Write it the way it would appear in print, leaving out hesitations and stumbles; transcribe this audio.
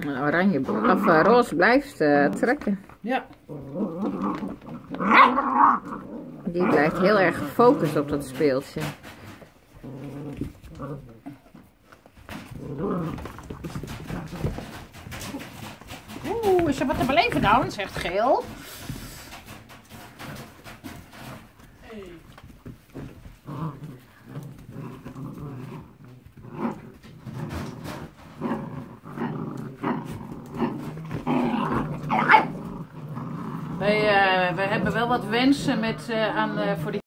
Oranje of roze blijft trekken. Ja. Die blijft heel erg gefocust op dat speeltje. Oeh, is er wat te beleven dan, zegt Geel. We hebben wel wat wensen voor die